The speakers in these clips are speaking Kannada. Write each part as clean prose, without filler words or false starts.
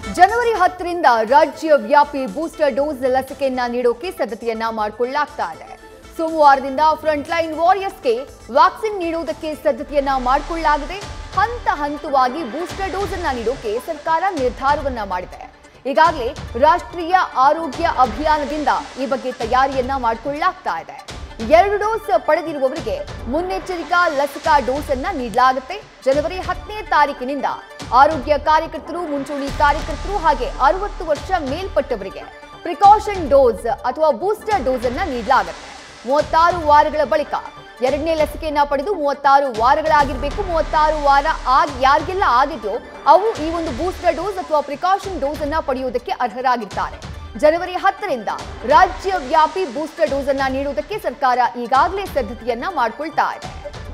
ಜನವರಿ 10ರಿಂದ ರಾಜ್ಯ ವ್ಯಾಪಿ ಬೂಸ್ಟರ್ ಡೋಸ್ ಲಸಿಕೆಯನ್ನ ನೀಡೋಕೆ ಸಿದ್ಧತೆಯನ್ನ ಮಾಡಿಕೊಳ್ಳಲಾಗ್ತಾ ಇದೆ. ಸೋಮವಾರದಿಂದ ಫ್ರಂಟ್ ಲೈನ್ ವಾರಿಯರ್ಸ್ಗೆ ವ್ಯಾಕ್ಸಿನ್ ನೀಡುವುದಕ್ಕೆ ಸಿದ್ಧತೆಯನ್ನ ಮಾಡಿಕೊಳ್ಳಲಾಗಿದೆ. ಹಂತ ಹಂತವಾಗಿ ಬೂಸ್ಟರ್ ಡೋಸ್ ಅನ್ನ ನೀಡೋಕೆ ಸರ್ಕಾರ ನಿರ್ಧಾರವನ್ನ ಮಾಡಿದೆ. ಈಗಾಗಲೇ ರಾಷ್ಟ್ರೀಯ ಆರೋಗ್ಯ ಅಭಿಯಾನದಿಂದ ಈ ಬಗ್ಗೆ ತಯಾರಿಯನ್ನ ಮಾಡಿಕೊಳ್ಳಲಾಗ್ತಾ ಇದೆ. 2 ಡೋಸ್ ಪಡೆದಿರುವವರಿಗೆ ಮುನ್ನೆಚ್ಚರಿಕಾ ಲಸಿಕಾ ಡೋಸ್ ಅನ್ನ ನೀಡಲಾಗುತ್ತೆ. ಜನವರಿ 10ನೇ ತಾರೀಕಿನಿಂದ ಆರೋಗ್ಯ ಕಾರ್ಯಕರ್ತರು, ಮುಂಚೂಣಿ ಕಾರ್ಯಕರ್ತರು ಹಾಗೆ 60 ವರ್ಷ ಮೇಲ್ಪಟ್ಟವರಿಗೆ ಪ್ರಿಕಾಷನ್ ಡೋಸ್ ಅಥವಾ ಬೂಸ್ಟರ್ ಡೋಸ್ ಅನ್ನ ನೀಡಲಾಗುತ್ತೆ. 36 ವಾರಗಳ ಬಳಿಕ 2ನೇ ಲಸಿಕೆಯನ್ನ ಪಡೆದು 36 ವಾರಗಳಾಗಿರಬೇಕು. 36 ವಾರ ಯಾರಿಗೆಲ್ಲ ಆಗಿದೆಯೋ ಅವು ಈ ಒಂದು ಬೂಸ್ಟರ್ ಡೋಸ್ ಅಥವಾ ಪ್ರಿಕಾಷನ್ ಡೋಸ್ ಅನ್ನ ಪಡೆಯುವುದಕ್ಕೆ ಅರ್ಹರಾಗಿರ್ತಾರೆ. ಜನವರಿ 10ರಿಂದ ರಾಜ್ಯ ವ್ಯಾಪಿ ಬೂಸ್ಟರ್ ಡೋಸ್ ಅನ್ನ ನೀಡುವುದಕ್ಕೆ ಸರ್ಕಾರ ಈಗಾಗಲೇ ಸಿದ್ಧತೆಯನ್ನ ಮಾಡಿಕೊಳ್ತಾ ಇದೆ.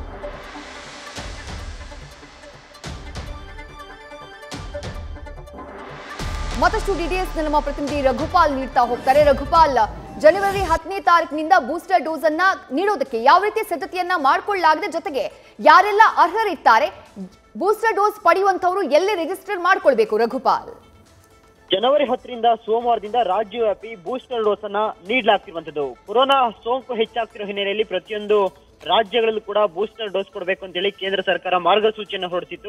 ಮತ್ತಷ್ಟು ಡೀಟೇಲ್ಸ್ ನಮ್ಮ ಪ್ರತಿನಿಧಿ ರಘುಪಾಲ್ ನೀಡ್ತಾ ಹೋಗ್ತಾರೆ. ರಘುಪಾಲ್, ಜನವರಿ 10ನೇ ತಾರೀಕಿನಿಂದ ಬೂಸ್ಟರ್ ಡೋಸ್ ಅನ್ನ ನೀಡೋದಕ್ಕೆ ಯಾವ ರೀತಿ ಸಿದ್ಧತೆಯನ್ನ ಮಾಡಿಕೊಳ್ಳಲಾಗಿದೆ, ಜೊತೆಗೆ ಯಾರೆಲ್ಲ ಅರ್ಹರಿರ್ತಾರೆ, ಬೂಸ್ಟರ್ ಡೋಸ್ ಪಡೆಯುವಂತವರು ಎಲ್ಲಿ ರಿಜಿಸ್ಟರ್ ಮಾಡ್ಕೊಳ್ಬೇಕು? ರಘುಪಾಲ್, ಜನವರಿ 10ರಿಂದ ಸೋಮವಾರದಿಂದ ರಾಜ್ಯವ್ಯಾಪಿ ಬೂಸ್ಟರ್ ಡೋಸ್ ಅನ್ನ ನೀಡಲಾಗ್ತಿರುವಂತದ್ದು. ಕೊರೋನಾ ಸೋಂಕು ಹೆಚ್ಚಾಗ್ತಿರೋ ಹಿನ್ನೆಲೆಯಲ್ಲಿ ಪ್ರತಿಯೊಂದು ರಾಜ್ಯಗಳಲ್ಲೂ ಕೂಡ ಬೂಸ್ಟರ್ ಡೋಸ್ ಕೊಡಬೇಕು ಅಂತ ಹೇಳಿ ಕೇಂದ್ರ ಸರ್ಕಾರ ಮಾರ್ಗಸೂಚಿಯನ್ನು ಹೊರಡಿಸಿತ್ತು.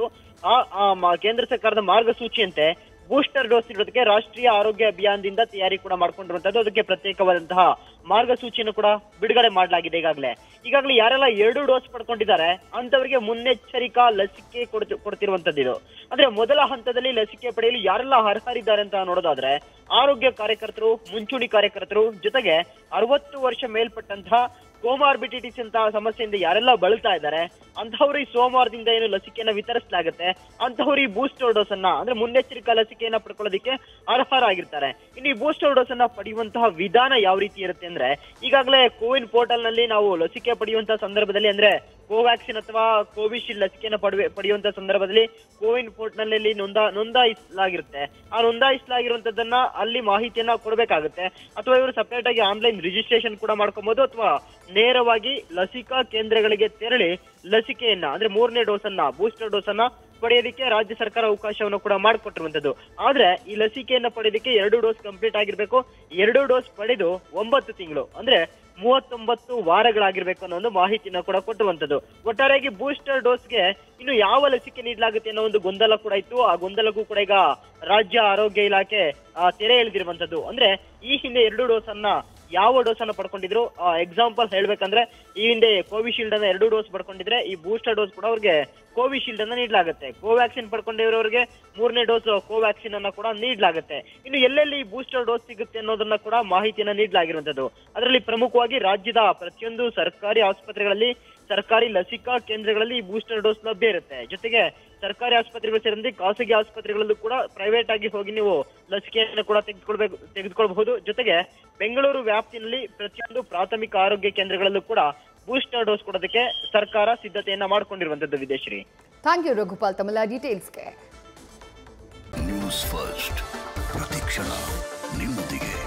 ಆ ಕೇಂದ್ರ ಸರ್ಕಾರದ ಮಾರ್ಗಸೂಚಿಯಂತೆ ಬೂಸ್ಟರ್ ಡೋಸ್ ಇರೋದಕ್ಕೆ ರಾಷ್ಟ್ರೀಯ ಆರೋಗ್ಯ ಅಭಿಯಾನದಿಂದ ತಯಾರಿ ಕೂಡ ಮಾಡ್ಕೊಂಡಿರುವಂತದ್ದು. ಅದಕ್ಕೆ ಪ್ರತ್ಯೇಕವಾದಂತಹ ಮಾರ್ಗಸೂಚಿಯನ್ನು ಕೂಡ ಬಿಡುಗಡೆ ಮಾಡಲಾಗಿದೆ. ಈಗಾಗಲೇ ಯಾರೆಲ್ಲ 2 ಡೋಸ್ ಪಡ್ಕೊಂಡಿದ್ದಾರೆ ಅಂತವರಿಗೆ ಮುನ್ನೆಚ್ಚರಿಕಾ ಲಸಿಕೆ ಕೊಡ್ತಿರುವಂತದ್ದು ಇದು. ಅಂದ್ರೆ ಮೊದಲ ಹಂತದಲ್ಲಿ ಲಸಿಕೆ ಪಡೆಯಲು ಯಾರೆಲ್ಲ ಅರ್ಹರಿದ್ದಾರೆ ಅಂತ ನೋಡೋದಾದ್ರೆ ಆರೋಗ್ಯ ಕಾರ್ಯಕರ್ತರು, ಮುಂಚೂಣಿ ಕಾರ್ಯಕರ್ತರು, ಜೊತೆಗೆ 60 ವರ್ಷ ಮೇಲ್ಪಟ್ಟಂತಹ ಕೋಮಾರ್ಬಿಡಿಟೀಸ್ ಅಂತ ಸಮಸ್ಯೆಯಿಂದ ಯಾರೆಲ್ಲ ಬಳಲ್ತಾ ಇದ್ದಾರೆ ಅಂತಹವ್ರು ಈ ಸೋಮವಾರದಿಂದ ಏನು ಲಸಿಕೆಯನ್ನ ವಿತರಿಸಲಾಗುತ್ತೆ ಅಂತಹವ್ರು ಈ ಬೂಸ್ಟರ್ ಡೋಸ್ ಅನ್ನ ಅಂದ್ರೆ ಮುನ್ನೆಚ್ಚರಿಕಾ ಲಸಿಕೆಯನ್ನ ಪಡ್ಕೊಳ್ಳೋದಕ್ಕೆ ಅರ್ಹರಾಗಿರ್ತಾರೆ. ಇನ್ನು ಈ ಬೂಸ್ಟರ್ ಡೋಸ್ ಅನ್ನ ಪಡೆಯುವಂತಹ ವಿಧಾನ ಯಾವ ರೀತಿ ಇರುತ್ತೆ ಅಂದ್ರೆ ಈಗಾಗಲೇ ಕೋವಿನ್ ಪೋರ್ಟಲ್ ನಲ್ಲಿ ನಾವು ಲಸಿಕೆ ಪಡೆಯುವಂತಹ ಸಂದರ್ಭದಲ್ಲಿ ಅಂದ್ರೆ ಕೋವ್ಯಾಕ್ಸಿನ್ ಅಥವಾ ಕೋವಿಶೀಲ್ಡ್ ಲಸಿಕೆಯನ್ನು ಪಡೆಯುವಂತಹ ಸಂದರ್ಭದಲ್ಲಿ ಕೋವಿನ್ ಪೋರ್ಟಲ್ ನಲ್ಲಿ ನೋಂದಾಯಿಸಲಾಗಿರುತ್ತೆ. ಆ ನೋಂದಾಯಿಸಲಾಗಿರುವಂತದ್ದನ್ನ ಅಲ್ಲಿ ಮಾಹಿತಿಯನ್ನ ಕೊಡಬೇಕಾಗುತ್ತೆ. ಅಥವಾ ಇವರು ಸಪರೇಟ್ ಆಗಿ ಆನ್ಲೈನ್ ರಿಜಿಸ್ಟ್ರೇಷನ್ ಕೂಡ ಮಾಡ್ಕೊಬಹುದು, ಅಥವಾ ನೇರವಾಗಿ ಲಸಿಕಾ ಕೇಂದ್ರಗಳಿಗೆ ತೆರಳಿ ಲಸಿಕೆಯನ್ನ ಅಂದ್ರೆ 3ನೇ ಡೋಸ್ ಅನ್ನ ಬೂಸ್ಟರ್ ಡೋಸ್ ಅನ್ನ ಪಡೆಯೋದಕ್ಕೆ ರಾಜ್ಯ ಸರ್ಕಾರ ಅವಕಾಶವನ್ನು ಕೂಡ ಮಾಡಿಕೊಟ್ಟಿರುವಂತದ್ದು. ಆದ್ರೆ ಈ ಲಸಿಕೆಯನ್ನ ಪಡೆಯೋದಕ್ಕೆ 2 ಡೋಸ್ ಕಂಪ್ಲೀಟ್ ಆಗಿರ್ಬೇಕು. 2 ಡೋಸ್ ಪಡೆದು 9 ತಿಂಗಳು ಅಂದ್ರೆ 39 ವಾರಗಳಾಗಿರ್ಬೇಕು ಅನ್ನೋ ಒಂದು ಮಾಹಿತಿನ ಕೂಡ ಕೊಟ್ಟಿರುವಂತದ್ದು. ಒಟ್ಟಾರೆಯಾಗಿ ಬೂಸ್ಟರ್ ಡೋಸ್ಗೆ ಇನ್ನು ಯಾವ ಲಸಿಕೆ ನೀಡಲಾಗುತ್ತೆ ಅನ್ನೋ ಒಂದು ಗೊಂದಲ ಕೂಡ ಇತ್ತು. ಆ ಗೊಂದಲಕ್ಕೂ ಕೂಡ ಈಗ ರಾಜ್ಯ ಆರೋಗ್ಯ ಇಲಾಖೆ ತೆರೆ ಎಳೆದಿರುವಂತದ್ದು. ಅಂದ್ರೆ ಈ ಹಿಂದೆ 2 ಡೋಸ್ ಅನ್ನ ಯಾವ ಡೋಸ್ ಅನ್ನ ಪಡ್ಕೊಂಡಿದ್ರು, ಎಕ್ಸಾಂಪಲ್ ಹೇಳ್ಬೇಕಂದ್ರೆ ಈ ಹಿಂದೆ ಕೋವಿಶೀಲ್ಡ್ ಅನ್ನ 2 ಡೋಸ್ ಪಡ್ಕೊಂಡಿದ್ರೆ ಈ ಬೂಸ್ಟರ್ ಡೋಸ್ ಕೂಡ ಅವ್ರಿಗೆ ಕೋವಿಶೀಲ್ಡ್ ಅನ್ನ ನೀಡಲಾಗುತ್ತೆ. ಕೋವ್ಯಾಕ್ಸಿನ್ ಪಡ್ಕೊಂಡಿರೋರಿಗೆ 3ನೇ ಡೋಸ್ ಕೋವ್ಯಾಕ್ಸಿನ್ ಅನ್ನ ಕೂಡ ನೀಡಲಾಗುತ್ತೆ. ಇನ್ನು ಎಲ್ಲೆಲ್ಲಿ ಬೂಸ್ಟರ್ ಡೋಸ್ ಸಿಗುತ್ತೆ ಅನ್ನೋದನ್ನ ಕೂಡ ಮಾಹಿತಿಯನ್ನ ನೀಡಲಾಗಿರುವಂತದ್ದು. ಅದರಲ್ಲಿ ಪ್ರಮುಖವಾಗಿ ರಾಜ್ಯದ ಪ್ರತಿಯೊಂದು ಸರ್ಕಾರಿ ಆಸ್ಪತ್ರೆಗಳಲ್ಲಿ, ಸರ್ಕಾರಿ ಲಸಿಕಾ ಕೇಂದ್ರಗಳಲ್ಲಿ ಈ ಬೂಸ್ಟರ್ ಡೋಸ್ ಲಭ್ಯ ಇರುತ್ತೆ. ಜೊತೆಗೆ ಸರ್ಕಾರಿ ಆಸ್ಪತ್ರೆಗಳು ಸೇರಿದಂತೆ ಖಾಸಗಿ ಆಸ್ಪತ್ರೆಗಳಲ್ಲೂ ಕೂಡ ಪ್ರೈವೇಟ್ ಆಗಿ ಹೋಗಿ ನೀವು ಲಸಿಕೆಯನ್ನು ಕೂಡ ತೆಗೆದುಕೊಳ್ಬಹುದು. ಜೊತೆಗೆ ಬೆಂಗಳೂರು ವ್ಯಾಪ್ತಿಯಲ್ಲಿ ಪ್ರತಿಯೊಂದು ಪ್ರಾಥಮಿಕ ಆರೋಗ್ಯ ಕೇಂದ್ರಗಳಲ್ಲೂ ಕೂಡ ಬೂಸ್ಟರ್ ಡೋಸ್ ಕೊಡೋದಕ್ಕೆ ಸರ್ಕಾರ ಸಿದ್ಧತೆಯನ್ನ ಮಾಡಿಕೊಂಡಿರುವಂತದ್ದು. ವಿದೇಶ್ರೀ, ಥ್ಯಾಂಕ್ ಯು ರಘುಪಾಲ್ ತಮ್ಮೆಲ್ಲ ಡೀಟೇಲ್ಸ್ಗೆ. ನ್ಯೂಸ್ ಫಸ್ಟ್ ಪ್ರತಿಕ್ಷಣ ನಿಮ್ಮೊಂದಿಗೆ.